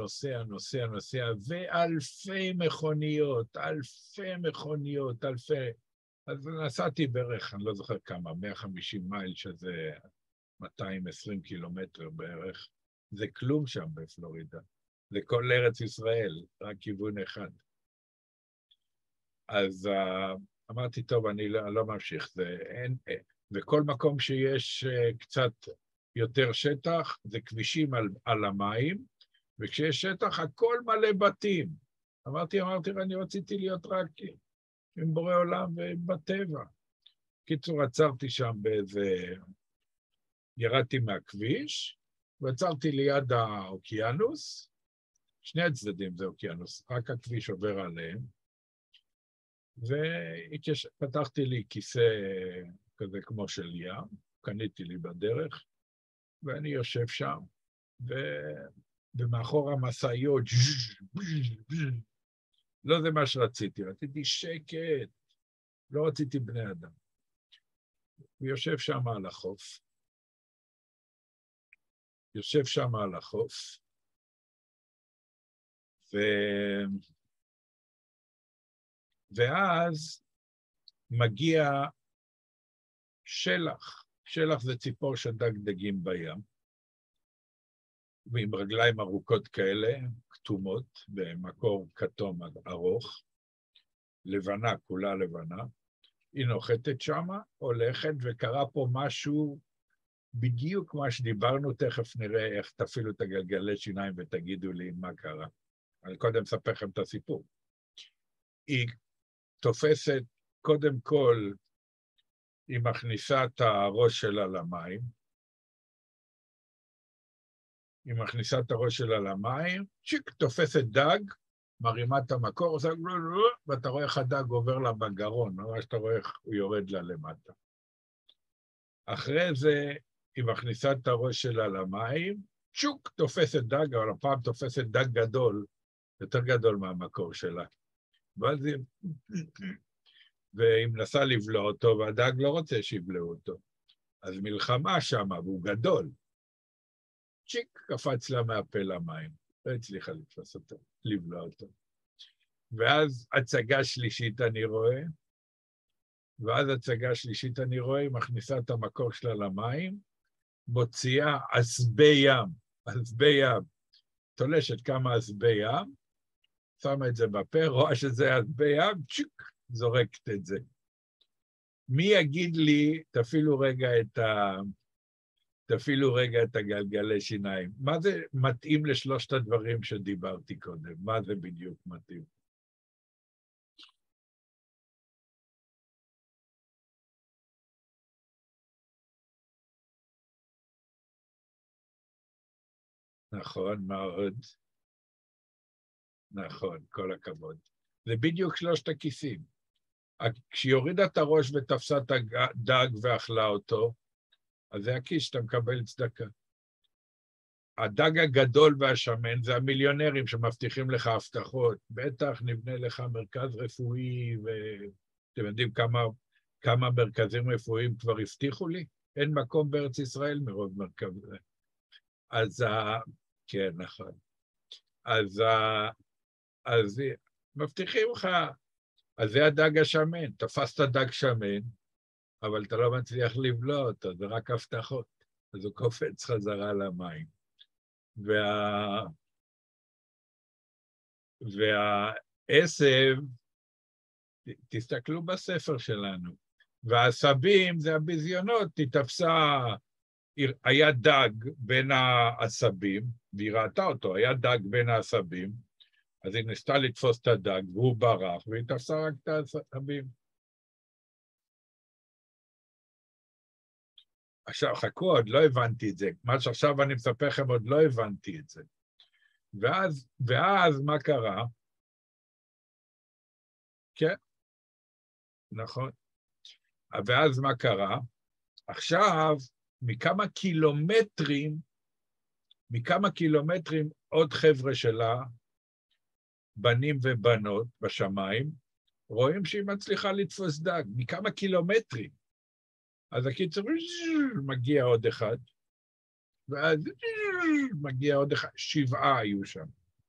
ואלפי מכוניות, אז נסעתי בערך, אני לא זוכר כמה, 150 מייל, שזה 220 קילומטר בערך. זה כלום שם בפלורידה. זה כל ארץ ישראל, רק כיוון אחד. אז אמרתי, טוב, אני לא ממשיך. וכל מקום שיש קצת יותר שטח, זה כבישים על המים, וכשיש שטח, הכל מלא בתים. אמרתי, אני רציתי להיות רק עם בורא עולם ובטבע. קיצור, עצרתי שם ירדתי מהכביש, ועצרתי ליד האוקיינוס, שני הצדדים זה אוקיינוס, רק הכביש עובר עליהם, ופתחתי לי כיסא כזה כמו של ים, קניתי לי בדרך, ואני יושב שם, ומאחור המשאיות, לא זה מה שרציתי, רציתי שקט, לא רציתי בני אדם. הוא יושב שם על החוף, ואז מגיע שלח. שלח זה ציפור שדג דגים בים, ועם רגליים ארוכות כאלה, כתומות, במקור כתום ארוך, לבנה, כולה לבנה. היא נוחתת שמה, הולכת, וקרה פה משהו בדיוק מה שדיברנו, תכף נראה איך תפעילו את הגלגלי שיניים ותגידו לי מה קרה. אני קודם אספר לכם את הסיפור. היא תופסת, קודם כל, היא מכניסה את הראש שלה למים, צ'יק, תופסת דג, מרימה את המקור, ואתה רואה איך הדג עובר לה בגרון, ממש אתה רואה איך הוא יורד לה למטה. אחרי זה, היא מכניסה את הראש שלה למים, צ'וק, תופסת דג, אבל הפעם תופסת דג גדול, יותר גדול מהמקור שלה. ואז והיא מנסה לבלוע אותו, והדג לא רוצה שיבלעו אותו. אז מלחמה שמה, והוא גדול. צ'יק, קפץ לה מהפה למים. לא הצליחה לתפוס אותו, לבלוע אותו. ואז הצגה שלישית אני רואה, היא מכניסה את המקור שלה למים, מוציאה עשבי ים, תולשת כמה עשבי ים, שמה את זה בפה, רואה שזה עשבי ים, צ'יק, זורקת את זה. מי יגיד לי, תפעילו רגע את הגלגלי שיניים. מה זה מתאים לשלושת הדברים שדיברתי קודם? מה זה בדיוק מתאים? נכון, מה עוד? נכון, כל הכבוד. זה בדיוק שלושת הכיסים. כשהיא הורידה את הראש ותפסה את הדג ואכלה אותו, אז זה הכיס שאתה מקבל צדקה. הדג הגדול והשמן זה המיליונרים שמבטיחים לך הבטחות. בטח נבנה לך מרכז רפואי, ואתם יודעים כמה מרכזים רפואיים כבר הבטיחו לי? אין מקום בארץ ישראל מרוב מרכז. אז כן, נכון. אז מבטיחים לך, אז זה הדג השמן, תפסת דג שמן, אבל אתה לא מצליח לבלוע אותו, זה רק הבטחות. אז הוא קופץ חזרה למים. והעשב, תסתכלו בספר שלנו, והעשבים זה הביזיונות, היא תפסה, היה דג בין העשבים, והיא ראתה אותו, היה דג בין העשבים, אז היא ניסתה לתפוס את הדג, והוא ברח, והיא תפסה רק את העשבים. עכשיו, חכו, עוד לא הבנתי את זה. מה שעכשיו אני מספר לכם, עוד לא הבנתי את זה. ואז מה קרה? כן, נכון. ואז מה קרה? עכשיו, מכמה קילומטרים עוד חבר'ה שלה, בנים ובנות בשמיים, רואים שהיא מצליחה לתפוס דג, מכמה קילומטרים. אז הקיצור, מגיע עוד אחד, ואז מגיע עוד אחד, 7 היו שם.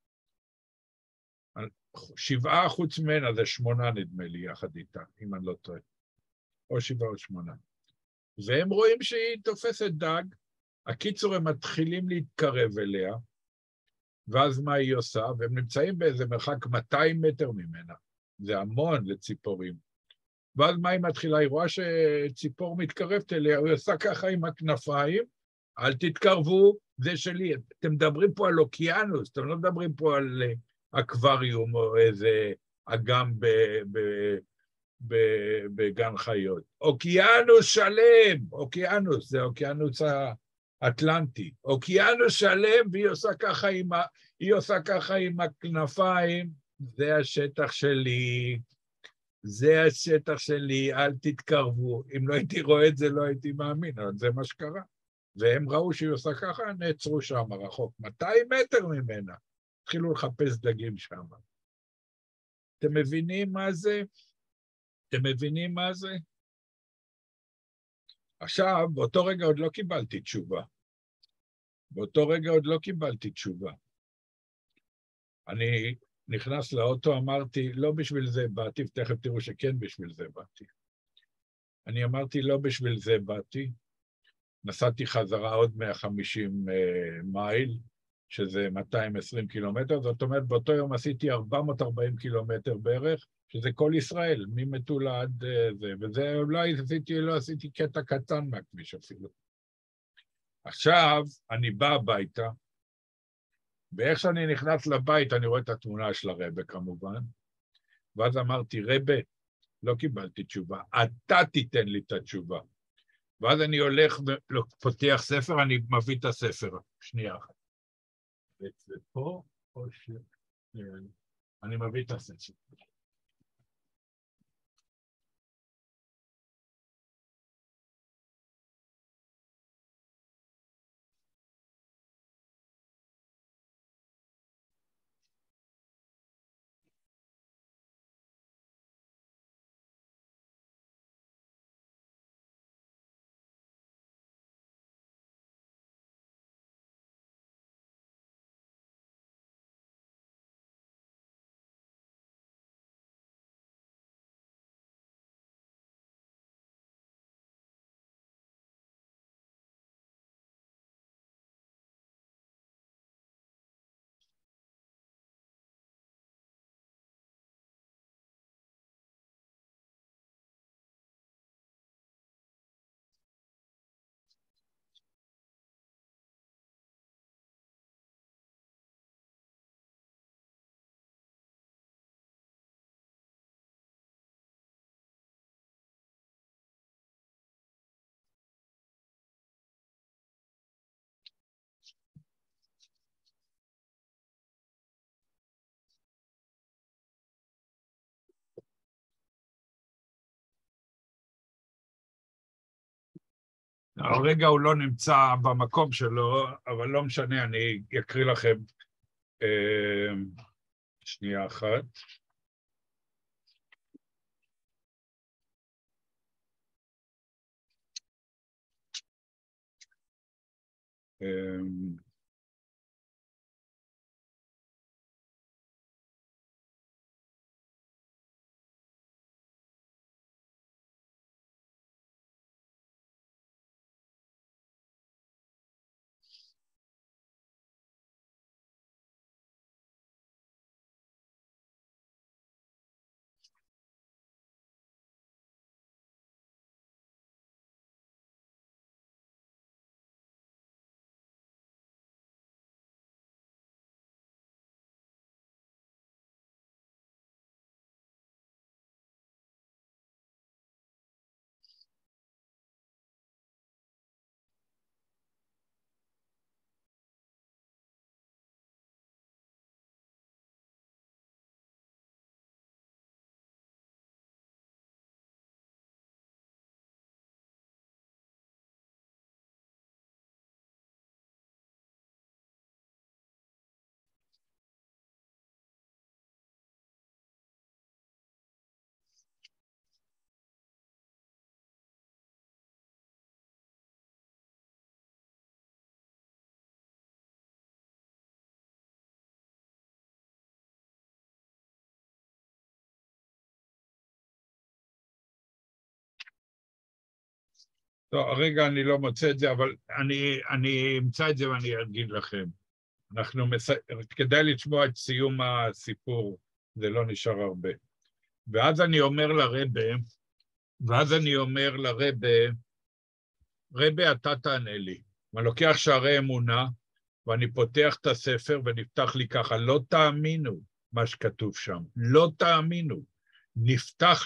7 חוץ ממנה, זה 8 נדמה לי, יחד איתה, אם אני לא טועה. או 7 או 8. והם רואים שהיא תופסת דג, הקיצור הם מתחילים להתקרב אליה, ואז מה היא עושה? והם נמצאים באיזה מרחק 200 מטר ממנה. זה המון לציפורים. ואז מה היא מתחילה? היא רואה שציפור מתקרבת אליה, היא עושה ככה עם הכנפיים, אל תתקרבו, זה שלי. אתם מדברים פה על אוקיינוס, אתם לא מדברים פה על אקווריום או איזה אגם בגן חיות. אוקיינוס שלם, אוקיינוס, זה אוקיינוס האטלנטי. אוקיינוס שלם, והיא עושה ככה עם הכנפיים, זה השטח שלי, זה השטח שלי, אל תתקרבו. אם לא הייתי רואה את זה, לא הייתי מאמין, אבל זה מה שקרה. והם ראו שהיא עושה ככה, נעצרו שם רחוק, 200 מטר ממנה. התחילו לחפש דגים שם. אתם מבינים מה זה? אתם מבינים מה זה? עכשיו, באותו רגע עוד לא קיבלתי תשובה. אני נכנס לאוטו, אמרתי, לא בשביל זה באתי, ותכף תראו שכן בשביל זה באתי. אני אמרתי, לא בשביל זה באתי. נסעתי חזרה עוד 150 מייל, שזה 220 קילומטר, זאת אומרת, באותו יום עשיתי 440 קילומטר בערך, שזה כל ישראל, ממטולה עד זה, וזה לא עשיתי קטע קטן מהכביש אפילו. עכשיו, אני בא הביתה, ואיך שאני נכנס לבית, אני רואה את התמונה של הרבה כמובן, ואז אמרתי, רבה, לא קיבלתי תשובה, אתה תיתן לי את התשובה. ואז אני הולך ופותח ספר, אני מביא את הספר. שנייה אחת. זה פה, או ש... אני מביא את הספר. הרגע הוא לא נמצא במקום שלו, אבל לא משנה, אני אקריא לכם שנייה אחת. טוב, הרגע אני לא מוצא את זה, אבל אני אמצא את זה ואני אגיד לכם. כדאי לשמוע את סיום הסיפור, זה לא נשאר הרבה. ואז אני אומר לרבה, רבה, אתה תענה לי. ואני לוקח שערי אמונה, ואני פותח את הספר ונפתח לי ככה, לא תאמינו מה שכתוב שם, לא תאמינו. נפתח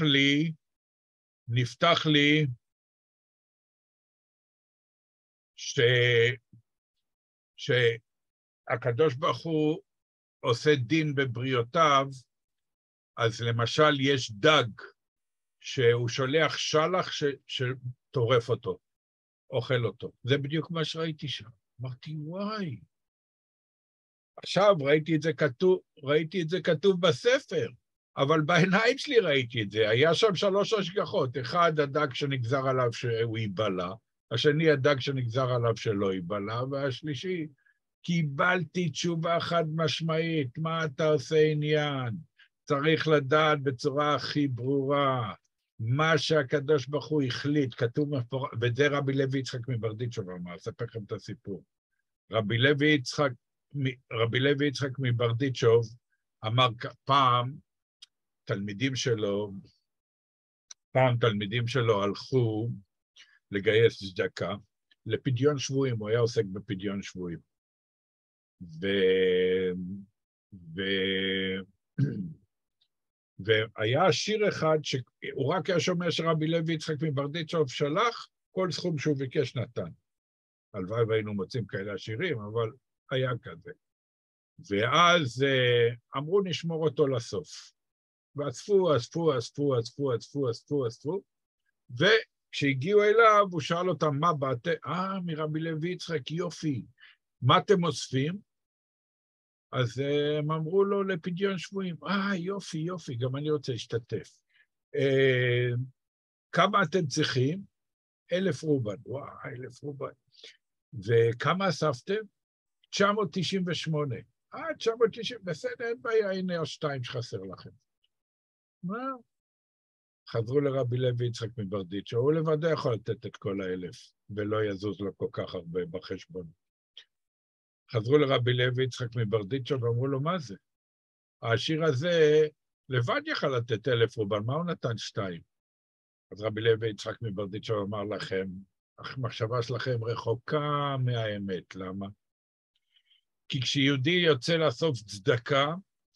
לי שהקדוש ברוך הוא עושה דין בבריאותיו, אז למשל יש דג שהוא שולח שלח שטורף אותו, אוכל אותו. זה בדיוק מה שראיתי שם. אמרתי, וואי. עכשיו ראיתי את זה כתוב בספר, אבל בעיניים שלי ראיתי את זה. היה שם 3 השגחות. אחד, הדג שנגזר עליו שהוא ייבלע, השני, הדג שנגזר עליו שלא ייבלע, והשלישי, קיבלתי תשובה חד משמעית, מה אתה עושה עניין? צריך לדעת בצורה הכי ברורה, מה שהקדוש ברוך הוא החליט, כתוב מפורש, וזה רבי לוי יצחק מברדיצ'וב אמר, אספר לכם את הסיפור. רבי לוי יצחק מברדיצ'וב אמר פעם, תלמידים שלו הלכו לגייס צדקה, לפדיון שבויים, הוא היה עוסק בפדיון שבויים. והיה שיר אחד שהוא רק היה שומע שרבי לוי יצחק מברדיצ'וב שלח, כל סכום שהוא ביקש נתן. הלוואי והיינו מוצאים כאלה עשירים, אבל היה כזה. ואז אמרו נשמור אותו לסוף. ואספו, וכשהגיעו אליו, הוא שאל אותם, מה באתם? מרבי לוי יצחק, יופי. מה אתם אוספים? אז הם אמרו לו לפדיון שבויים, יופי, גם אני רוצה להשתתף. כמה אתם צריכים? 1,000 רובל. 1,000 רובל. וכמה אספתם? 998. 990, בסדר, אין בעיה, הנה או 2 שחסר לכם. מה? חזרו לרבי לוי יצחק מברדיצ'וב, הוא לבדו יכול לתת את כל 1,000, ולא יזוז לו כל כך הרבה בחשבון. חזרו לרבי לוי יצחק מברדיצ'וב ואמרו לו, מה זה? העשיר הזה לבד יכל לתת 1,000 רובל, מה הוא נתן 2? אז רבי לוי יצחק מברדיצ'וב אמר לכם, המחשבה שלכם רחוקה מהאמת, למה? כי כשיהודי יוצא לאסוף צדקה,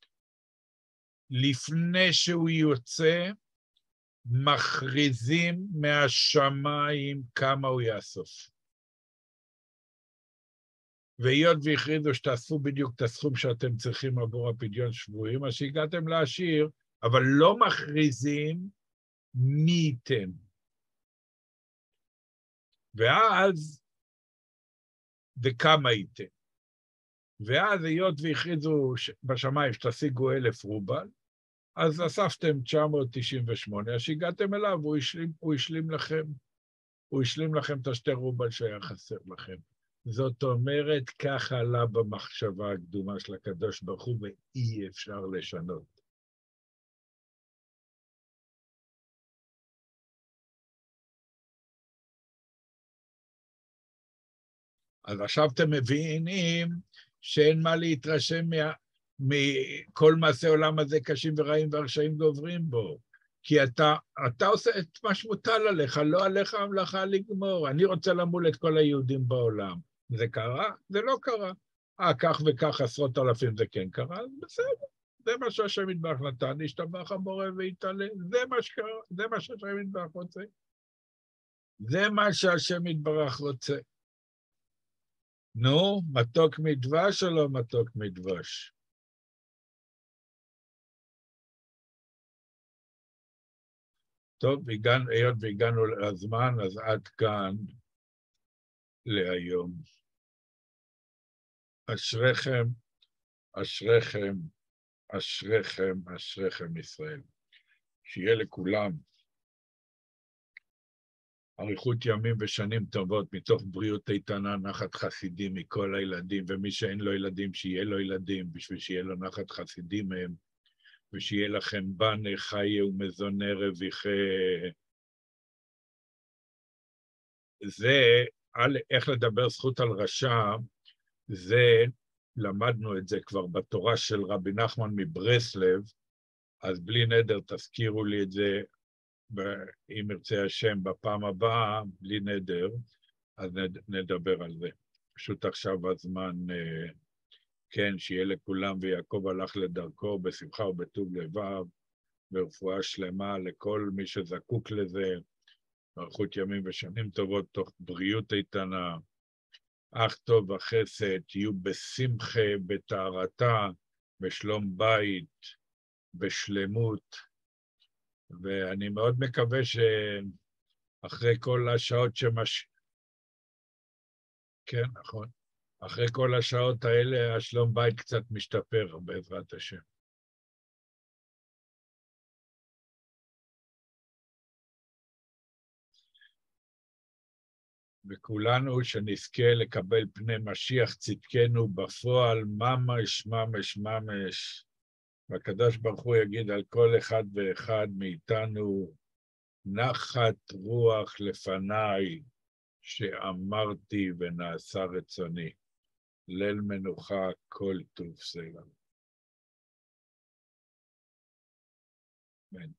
לפני שהוא יוצא, מכריזים מהשמיים כמה הוא יאסוף. והיות והכריזו שתאספו בדיוק את הסכום שאתם צריכים עבור הפדיון שבויים, אז שהגעתם לעשיר, אבל לא מכריזים מי ייתן. ואז, וכמה ייתן. ואז היות והכריזו בשמיים שתשיגו 1,000 רובל, אז אספתם 998, אז שהגעתם אליו, הוא השלים לכם את 2 רובל שהיה חסר לכם. זאת אומרת, ככה עלה במחשבה הקדומה של הקדוש ברוך הוא, ואי אפשר לשנות. אז עכשיו אתם מבינים שאין מה להתרשם מכל מעשי עולם הזה קשים ורעים והרשעים גוברים בו. כי אתה עושה את מה שמוטל עליך, לא עליך המלאכה לגמור. אני רוצה למול את כל היהודים בעולם. זה קרה? זה לא קרה. כך וכך 10,000 זה כן קרה, אז בסדר. זה מה שהשם יתברך נתן, ישתבח הבורא ויתעלה. זה מה שקרה, זה מה שהשם יתברך רוצה. זה מה שהשם יתברך רוצה. נו, מתוק מדבש או לא מתוק מדבש? טוב, היות והגענו לזמן, אז עד כאן להיום. אשריכם, אשריכם, אשריכם, אשריכם ישראל. שיהיה לכולם אריכות ימים ושנים טובות, מתוך בריאות איתנה, נחת חסידים מכל הילדים, ומי שאין לו ילדים, שיהיה לו ילדים, בשביל שיהיה לו נחת חסידים מהם, ושיהיה לכם בנה חיי ומזוני רוויחי. זה, איך לדבר זכות על רשע, זה, למדנו את זה כבר בתורה של רבי נחמן מברסלב, אז בלי נדר תזכירו לי את זה, אם ירצה השם בפעם הבאה, בלי נדר, אז נדבר על זה. פשוט עכשיו הזמן, כן, שיהיה לכולם, ויעקב הלך לדרכו בשמחה ובטוב לבב, ברפואה שלמה לכל מי שזקוק לזה, אריכות ימים ושנים טובות, תוך בריאות איתנה, אך טוב וחסד, תהיו בשמחה, בטהרתה, בשלום בית, בשלמות, ואני מאוד מקווה שאחרי כל השעות כן, נכון. אחרי כל השעות האלה, השלום בית קצת משתפר, בעזרת השם. וכולנו שנזכה לקבל פני משיח צדקנו בפועל, ממש, ממש, ממש. והקדוש ברוך הוא יגיד על כל אחד ואחד מאיתנו, נחת רוח לפניי, שאמרתי ונעשה רצוני. ליל מנוחה כל טוב סלע. אמן.